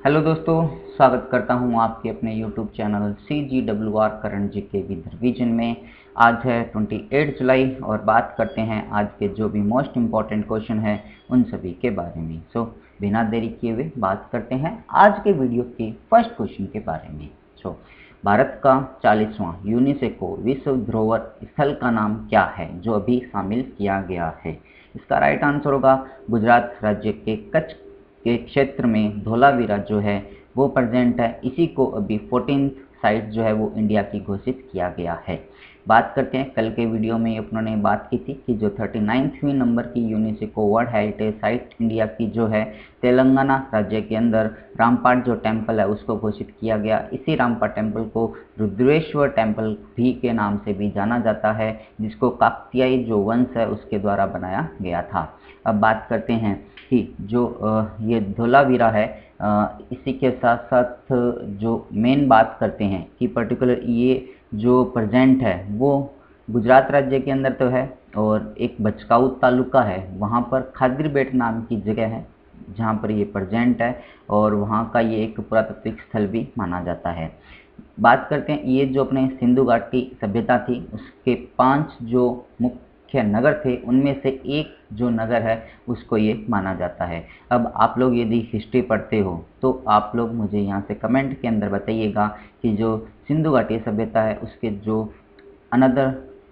Hello दोस्तों, स्वागत करता हूं आपके अपने YouTube channel CGWR current GK with revision में। आज है 28 जुलाई और बात करते हैं आज के जो भी मोस्ट इम्पॉर्टेंट क्वेश्चन है उन सभी के बारे में। बिना देरी किए हुए बात करते हैं आज के वीडियो के फर्स्ट क्वेश्चन के बारे में। भारत का 40वां यूनेस्को विश्व धरोहर स्थल का नाम क्या है जो अभी शामिल किया गया है? इसका राइट आंसर होगा गुजरात राज्य के कच्छ के क्षेत्र में धोलावीरा जो है वो प्रेजेंट है। इसी को अभी 14th साइट जो है वो इंडिया की घोषित किया गया है। बात करते हैं, कल के वीडियो में अपनों बात की थी कि जो 39वें नंबर की UNESCO world heritage site India की जो है तेलंगाना राज्य के अंदर रामपाट जो टेम्पल है उसको घोषित किया गया। इसी रामपाट टेम्पल को रुद्रेश्वर टेम्पल भी के नाम से भी जाना जाता है, जिसको काकतीय जो वंश है उसके द्वारा बनाया गया था। अब बात करते हैं कि जो ये धोलावीरा है, इसी के साथ साथ जो मेन बात करते हैं कि पर्टिकुलर ये जो प्रेजेंट है वो गुजरात राज्य के अंदर तो है और एक बचकाऊ तालुका है, वहाँ पर खादरीबेट नाम की जगह है जहाँ पर ये प्रेजेंट है और वहाँ का ये एक पुरातात्विक स्थल भी माना जाता है। बात करते हैं, ये जो अपने सिंधु घाटी सभ्यता थी उसके 5 जो मुख्य नगर थे उनमें से एक जो नगर है उसको ये माना जाता है। अब आप लोग यदि हिस्ट्री पढ़ते हो तो आप लोग मुझे यहाँ से कमेंट के अंदर बताइएगा कि जो सिंधु घाटी सभ्यता है उसके जो अनदर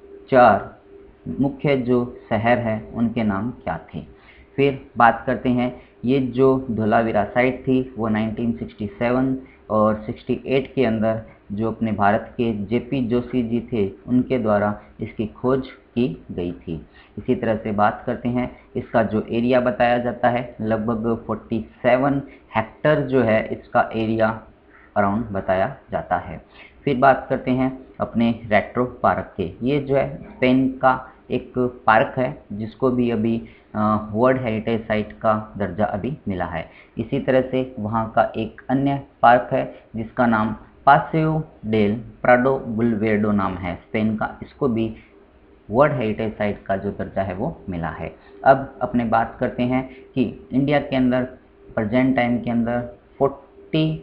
4 मुख्य जो शहर है उनके नाम क्या थे। फिर बात करते हैं, ये जो धोलावीरा साइट थी वो 1967 और 68 के अंदर जो अपने भारत के जेपी जोशी जी थे उनके द्वारा इसकी खोज की गई थी। इसी तरह से बात करते हैं, इसका जो एरिया बताया जाता है लगभग 47 हेक्टर जो है इसका एरिया अराउंड बताया जाता है। फिर बात करते हैं अपने रेट्रो पार्क के। ये जो है स्पेन का एक पार्क है जिसको भी अभी वर्ल्ड हेरिटेज साइट का दर्जा अभी मिला है। इसी तरह से वहाँ का एक अन्य पार्क है जिसका नाम पासेओ डेल प्राडो बुलवेर्डो नाम है स्पेन का, इसको भी वर्ल्ड हेरिटेज साइट का जो दर्जा है वो मिला है। अब अपने बात करते हैं कि इंडिया के अंदर प्रेजेंट टाइम के अंदर 40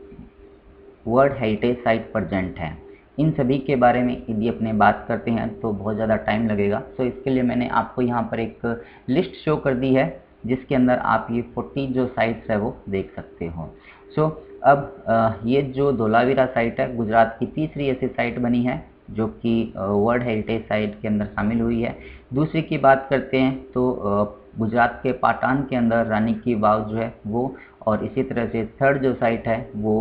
वर्ल्ड हेरिटेज साइट प्रेजेंट है। इन सभी के बारे में यदि अपने बात करते हैं तो बहुत ज़्यादा टाइम लगेगा, तो इसके लिए मैंने आपको यहाँ पर एक लिस्ट शो कर दी है जिसके अंदर आप ये 40 जो साइट्स है वो देख सकते हो। अब ये जो धोलावीरा साइट है गुजरात की तीसरी ऐसी साइट बनी है जो कि वर्ल्ड हेरिटेज साइट के अंदर शामिल हुई है। दूसरी की बात करते हैं तो गुजरात के पाटन के अंदर रानी की वाव जो है वो, और इसी तरह से थर्ड जो साइट है वो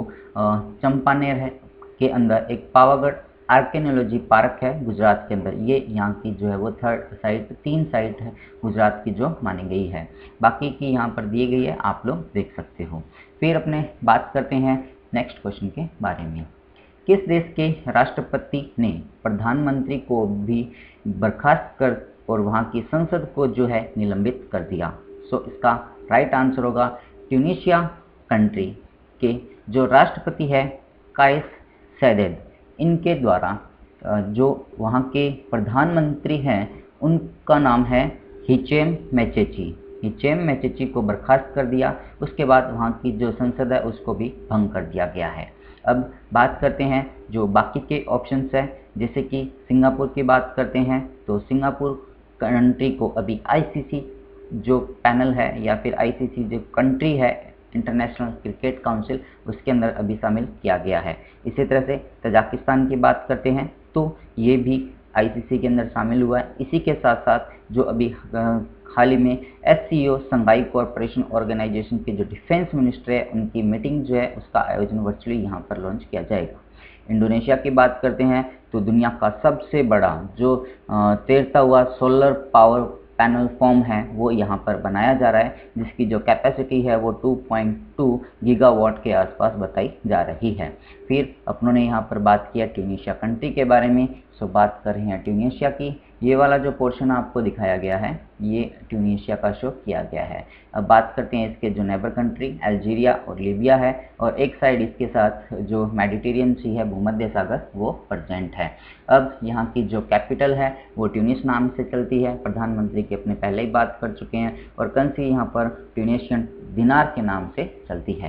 चंपानेर है के अंदर एक पावागढ़ आर्कियोलॉजी पार्क है गुजरात के अंदर। ये यहाँ की जो है वो थर्ड साइट, 3 साइट है गुजरात की जो मानी गई है, बाकी की यहाँ पर दी गई है, आप लोग देख सकते हो। फिर अपने बात करते हैं नेक्स्ट क्वेश्चन के बारे में। किस देश के राष्ट्रपति ने प्रधानमंत्री को भी बर्खास्त कर और वहाँ की संसद को जो है निलंबित कर दिया? इसका राइट आंसर होगा ट्यूनीशिया कंट्री के जो राष्ट्रपति है काइस सैयद, इनके द्वारा जो वहाँ के प्रधानमंत्री हैं उनका नाम है हिचेम मेचेची। हिचेम मेचेची को बर्खास्त कर दिया, उसके बाद वहाँ की जो संसद है उसको भी भंग कर दिया गया है। अब बात करते हैं जो बाकी के ऑप्शंस है, जैसे कि सिंगापुर की बात करते हैं तो सिंगापुर कंट्री को अभी आईसीसी जो पैनल है या फिर आईसीसी जो कंट्री है इंटरनेशनल क्रिकेट काउंसिल उसके अंदर अभी शामिल किया गया है। इसी तरह से तजाकिस्तान की बात करते हैं तो ये भी आईसीसी के अंदर शामिल हुआ है। इसी के साथ साथ जो अभी हाल ही में एससीओ संघाई कोऑपरेशन ऑर्गेनाइजेशन के जो डिफेंस मिनिस्टर है उनकी मीटिंग जो है उसका आयोजन वर्चुअली यहाँ पर लॉन्च किया जाएगा। इंडोनेशिया की बात करते हैं तो दुनिया का सबसे बड़ा जो तैरता हुआ सोलर पावर पैनल फॉर्म है वो यहाँ पर बनाया जा रहा है, जिसकी जो कैपेसिटी है वो 2.2 गीगावाट के आसपास बताई जा रही है। फिर अपनों ने यहाँ पर बात किया ट्यूनीशिया कंट्री के बारे में। बात कर रहे हैं ट्यूनीशिया की। ये वाला जो पोर्शन आपको दिखाया गया है ये ट्यूनीशिया का शो किया गया है। अब बात करते हैं इसके जो नेबर कंट्री अल्जीरिया और लीबिया है, और एक साइड इसके साथ जो मेडिटेरियन सी है भूमध्य सागर वो प्रेजेंट है। अब यहाँ की जो कैपिटल है वो ट्यूनिस नाम से चलती है, प्रधानमंत्री की अपने पहले ही बात कर चुके हैं, और करेंसी यहाँ पर ट्यूनेशियन दिनार के नाम से चलती है।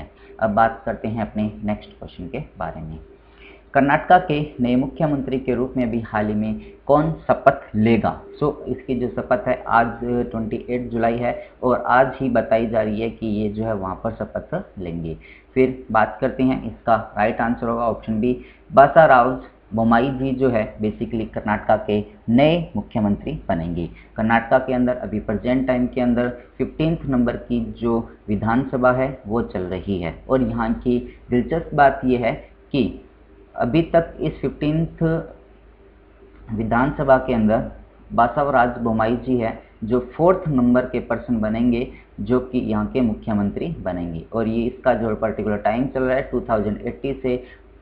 अब बात करते हैं अपने नेक्स्ट क्वेश्चन के बारे में। कर्नाटका के नए मुख्यमंत्री के रूप में अभी हाल ही में कौन शपथ लेगा? इसकी जो शपथ है आज 28 जुलाई है और आज ही बताई जा रही है कि ये जो है वहाँ पर शपथ लेंगे। फिर बात करते हैं, इसका राइट आंसर होगा ऑप्शन बी, बासाराव बोम्माई जी जो है बेसिकली कर्नाटका के नए मुख्यमंत्री बनेंगे। कर्नाटका के अंदर अभी प्रेजेंट टाइम के अंदर 15th नंबर की जो विधानसभा है वो चल रही है और यहाँ की दिलचस्प बात यह है कि अभी तक इस 15th विधानसभा के अंदर बासावराज बोम्माई जी है जो 4th नंबर के पर्सन बनेंगे जो कि यहाँ के मुख्यमंत्री बनेंगे और ये इसका जो पर्टिकुलर टाइम चल रहा है 2080 से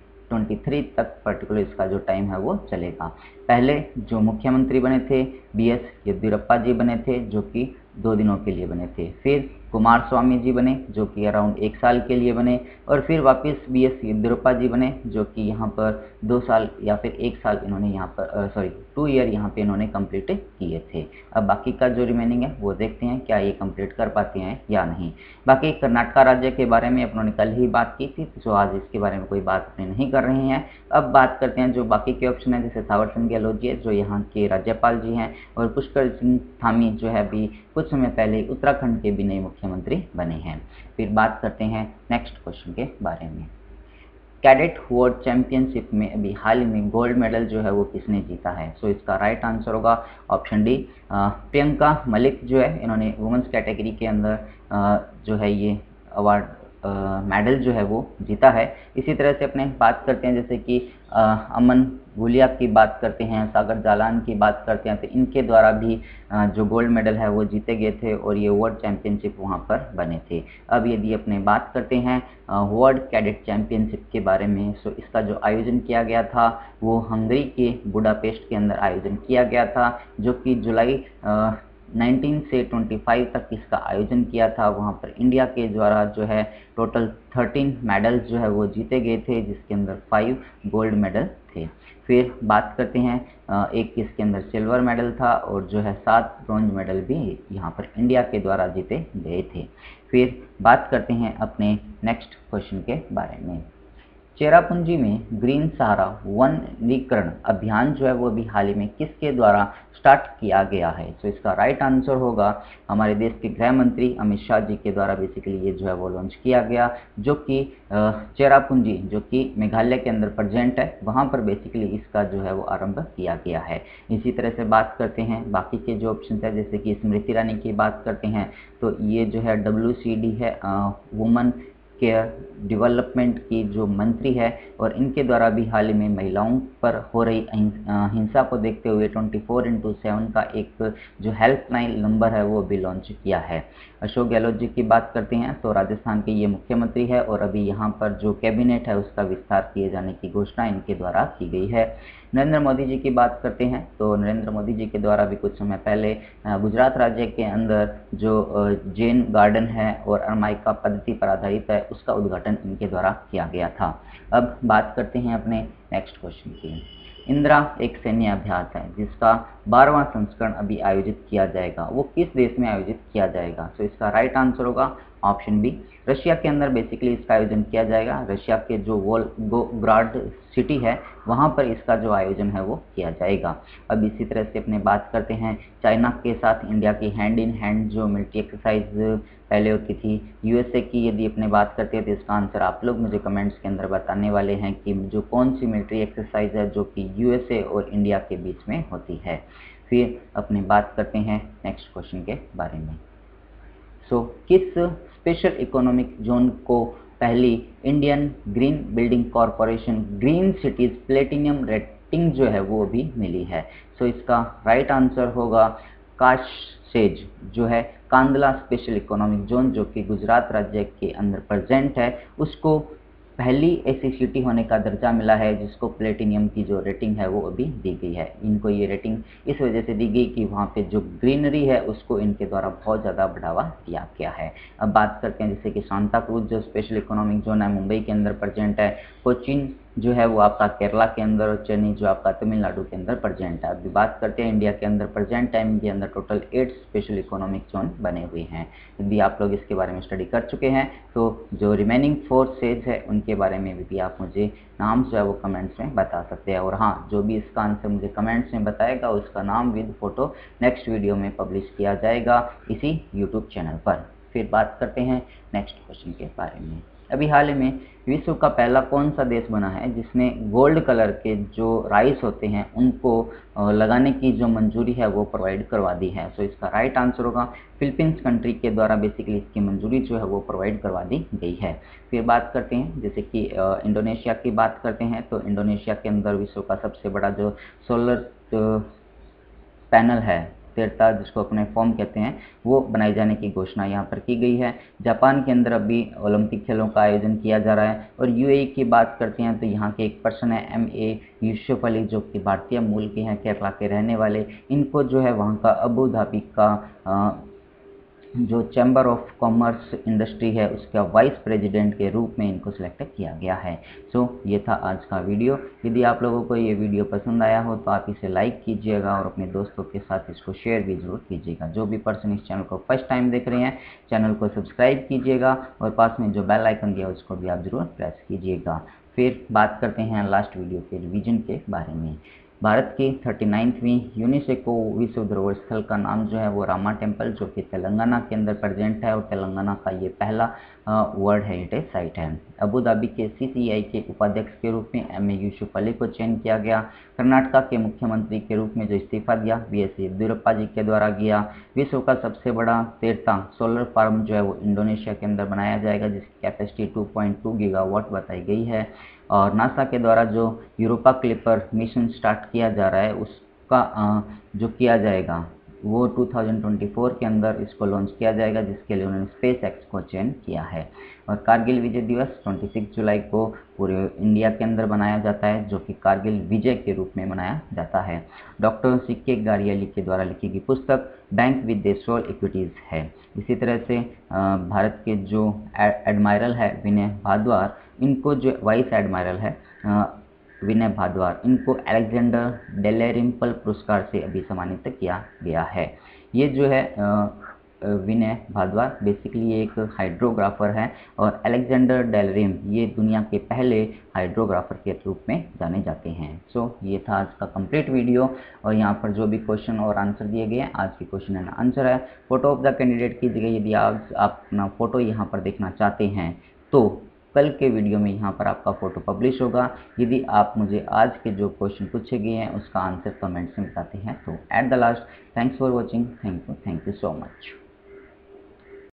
23 तक पर्टिकुलर इसका जो टाइम है वो चलेगा। पहले जो मुख्यमंत्री बने थे BS येदियुरप्पा जी बने थे जो कि 2 दिनों के लिए बने थे, फिर कुमार स्वामी जी बने जो कि अराउंड 1 साल के लिए बने और फिर वापस BS येदियुरप्पा जी बने जो कि यहाँ पर 2 साल या फिर 1 साल इन्होंने यहाँ पर 2 ईयर यहाँ पे इन्होंने कंप्लीट किए थे। अब बाकी का जो रिमेनिंग है वो देखते हैं क्या ये कंप्लीट कर पाते हैं या नहीं। बाकी कर्नाटका राज्य के बारे में अपनों ने कल ही बात की थी तो आज इसके बारे में कोई बात अपने नहीं कर रहे हैं। अब बात करते हैं जो बाकी के ऑप्शन है, जैसे थावरचंद गहलोत जी जो यहाँ के राज्यपाल जी हैं और पुष्कर सिंह धामी जो है अभी कुछ समय पहले उत्तराखंड के भी नए मुख्यमंत्री बने हैं। फिर बात करते हैं नेक्स्ट क्वेश्चन के बारे में। कैडेट वर्ल्ड चैंपियनशिप में अभी हाल ही में गोल्ड मेडल जो है वो किसने जीता है? इसका राइट आंसर होगा ऑप्शन डी, प्रियंका मलिक जो है इन्होंने वुमेंस कैटेगरी के अंदर जो है ये अवार्ड मेडल जो है वो जीता है। इसी तरह से अपने बात करते हैं जैसे कि अमन गुलिया की बात करते हैं, सागर जालान की बात करते हैं तो इनके द्वारा भी जो गोल्ड मेडल है वो जीते गए थे और ये वर्ल्ड चैंपियनशिप वहाँ पर बने थे। अब यदि अपने बात करते हैं वर्ल्ड कैडेट चैंपियनशिप के बारे में, इसका जो आयोजन किया गया था वो हंगरी के बुडापेस्ट के अंदर आयोजन किया गया था जो कि जुलाई 19 से 25 तक इसका आयोजन किया था। वहाँ पर इंडिया के द्वारा जो है टोटल 13 मेडल्स जो है वो जीते गए थे जिसके अंदर 5 गोल्ड मेडल थे। फिर बात करते हैं एक इसके अंदर सिल्वर मेडल था और जो है 7 ब्रॉन्ज मेडल भी यहाँ पर इंडिया के द्वारा जीते गए थे। फिर बात करते हैं अपने नेक्स्ट क्वेश्चन के बारे में। चेरापूंजी में ग्रीन सहारा वनीकरण अभियान जो है वो अभी हाल ही में किसके द्वारा स्टार्ट किया गया है? इसका राइट आंसर होगा हमारे देश के गृह मंत्री अमित शाह जी के द्वारा बेसिकली ये जो है वो लॉन्च किया गया जो कि चेरापूंजी जो कि मेघालय के अंदर प्रेजेंट है वहाँ पर बेसिकली इसका जो है वो आरंभ किया गया है। इसी तरह से बात करते हैं बाकी के जो ऑप्शन है जैसे कि स्मृति ईरानी की बात करते हैं तो ये जो है WCD है वुमेन केयर डेवलपमेंट की जो मंत्री है और इनके द्वारा भी हाल ही में महिलाओं पर हो रही हिंसा को देखते हुए 24/7 का एक जो हेल्पलाइन नंबर है वो भी लॉन्च किया है। अशोक गहलोत जी की बात करते हैं तो राजस्थान के ये मुख्यमंत्री है और अभी यहाँ पर जो कैबिनेट है उसका विस्तार किए जाने की घोषणा इनके द्वारा की गई है। नरेंद्र मोदी जी की बात करते हैं तो नरेंद्र मोदी जी के द्वारा भी कुछ समय पहले गुजरात राज्य के अंदर जो जैन गार्डन है और अरमाइका पद्धति पर आधारित है उसका उद्घाटन इनके द्वारा किया गया था। अब बात करते हैं अपने नेक्स्ट क्वेश्चन की। इंदिरा एक सैन्य अभ्यास है जिसका 12वां संस्करण अभी आयोजित किया जाएगा, वो किस देश में आयोजित किया जाएगा? इसका राइट आंसर होगा ऑप्शन बी, रशिया के अंदर बेसिकली इसका आयोजन किया जाएगा। रशिया के जो वोल्गोग्राड सिटी है वहाँ पर इसका जो आयोजन है वो किया जाएगा। अब इसी तरह से अपने बात करते हैं चाइना के साथ इंडिया की हैंड इन हैंड जो मिलिट्री एक्सरसाइज पहले होती थी USA की यदि अपने बात करते हैं तो इसका आंसर आप लोग मुझे कमेंट्स के अंदर बताने वाले हैं कि जो कौन सी मिलिट्री एक्सरसाइज है जो कि USA और इंडिया के बीच में होती है। फिर अपने बात करते हैं नेक्स्ट क्वेश्चन के बारे में। किस स्पेशल इकोनॉमिक जोन को पहली Indian green building corporation green cities platinum rating जो है वो भी मिली है? इसका राइट आंसर होगा काशसेज जो है कांदला स्पेशल इकोनॉमिक जोन जो कि गुजरात राज्य के अंदर प्रेजेंट है, उसको पहली ऐसी सिटी होने का दर्जा मिला है जिसको प्लेटिनियम की जो रेटिंग है वो अभी दी गई है। इनको ये रेटिंग इस वजह से दी गई कि वहाँ पे जो ग्रीनरी है उसको इनके द्वारा बहुत ज़्यादा बढ़ावा दिया गया है। अब बात करते हैं जैसे कि सांता क्रूज जो स्पेशल इकोनॉमिक जोन है मुंबई के अंदर प्रेजेंट है, कोचीन जो है वो आपका केरला के अंदर और चेन्नई जो आपका तमिलनाडु के अंदर प्रेजेंट है। अभी बात करते हैं इंडिया के अंदर प्रेजेंट टाइम के अंदर टोटल 8 स्पेशल इकोनॉमिक जोन बने हुए हैं। यदि आप लोग इसके बारे में स्टडी कर चुके हैं तो जो रिमेनिंग 4 स्टेट्स है उनके बारे में भी आप मुझे नाम जो है वो कमेंट्स में बता सकते हैं। और हाँ, जो भी इसका आंसर मुझे कमेंट्स में बताएगा उसका नाम विद फोटो नेक्स्ट वीडियो में पब्लिश किया जाएगा इसी यूट्यूब चैनल पर। फिर बात करते हैं नेक्स्ट क्वेश्चन के बारे में। अभी हाल ही में विश्व का पहला कौन सा देश बना है जिसने गोल्ड कलर के जो राइस होते हैं उनको लगाने की जो मंजूरी है वो प्रोवाइड करवा दी है? सो इसका राइट आंसर होगा फिलीपींस कंट्री के द्वारा बेसिकली इसकी मंजूरी जो है वो प्रोवाइड करवा दी गई है। फिर बात करते हैं जैसे कि इंडोनेशिया की बात करते हैं तो इंडोनेशिया के अंदर विश्व का सबसे बड़ा जो सोलर पैनल है तीर्था जिसको अपने फॉर्म कहते हैं वो बनाए जाने की घोषणा यहाँ पर की गई है। जापान के अंदर अभी ओलंपिक खेलों का आयोजन किया जा रहा है। और यूएई की बात करते हैं तो यहाँ के एक पर्सन है MA यूसुफ अली जो कि भारतीय मूल के हैं, केरला के रहने वाले। इनको जो है वहाँ का अबू धाबी का जो चैम्बर ऑफ कॉमर्स इंडस्ट्री है उसका वाइस प्रेसिडेंट के रूप में इनको सिलेक्ट किया गया है। सो ये था आज का वीडियो। यदि आप लोगों को ये वीडियो पसंद आया हो तो आप इसे लाइक कीजिएगा और अपने दोस्तों के साथ इसको शेयर भी जरूर कीजिएगा। जो भी पर्सन इस चैनल को फर्स्ट टाइम देख रहे हैं चैनल को सब्सक्राइब कीजिएगा और पास में जो बेल आइकन दिया उसको भी आप जरूर प्रेस कीजिएगा। फिर बात करते हैं लास्ट वीडियो के रिवीजन के बारे में। भारत की 39वीं यूनेस्को विश्व धरोहर स्थल का नाम जो है वो रामा टेम्पल जो कि तेलंगाना के अंदर प्रेजेंट है और तेलंगाना का ये पहला वर्ल्ड हेरिटेज साइट है। अबू धाबी के CCI के उपाध्यक्ष के रूप में MA यूसुफ अली को चयन किया गया। कर्नाटका के मुख्यमंत्री के रूप में जो इस्तीफा दिया BS येदियुरप्पा जी के द्वारा किया। विश्व का सबसे बड़ा तीर्था सोलर फार्म जो है वो इंडोनेशिया के अंदर बनाया जाएगा जिसकी कैपेसिटी 2.2 गीगावाट बताई गई है। और नासा के द्वारा जो यूरोपा क्लिपर मिशन स्टार्ट किया जा रहा है उसका जो किया जाएगा वो 2024 के अंदर इसको लॉन्च किया जाएगा जिसके लिए उन्होंने SpaceX को चयन किया है। और कारगिल विजय दिवस 26 जुलाई को पूरे इंडिया के अंदर मनाया जाता है जो कि कारगिल विजय के रूप में मनाया जाता है। डॉक्टर CK गारियाली के द्वारा लिखी गई पुस्तक bank with the soul equities है। इसी तरह से भारत के जो एडमायरल है विनय भारद्वाज, इनको जो वाइस एडमायरल है विनय भारद्वाज, इनको अलेक्जेंडर डेलेरिम्पल पुरस्कार से अभी सम्मानित किया गया है। ये जो है विनय भारद्वाज बेसिकली एक हाइड्रोग्राफर है और अलेक्जेंडर डेलरिम ये दुनिया के पहले हाइड्रोग्राफर के रूप में जाने जाते हैं। सो ये था आज का कंप्लीट वीडियो और यहाँ पर जो भी क्वेश्चन और आंसर दिए गए हैं आज के क्वेश्चन एंड आंसर है। फोटो ऑफ द कैंडिडेट की जगह यदि आप अपना फ़ोटो यहाँ पर देखना चाहते हैं तो कल के वीडियो में यहाँ पर आपका फ़ोटो पब्लिश होगा। यदि आप मुझे आज के जो क्वेश्चन पूछे गए हैं उसका आंसर कमेंट्स में बताते हैं तो at the last thanks for watching, thank you so much.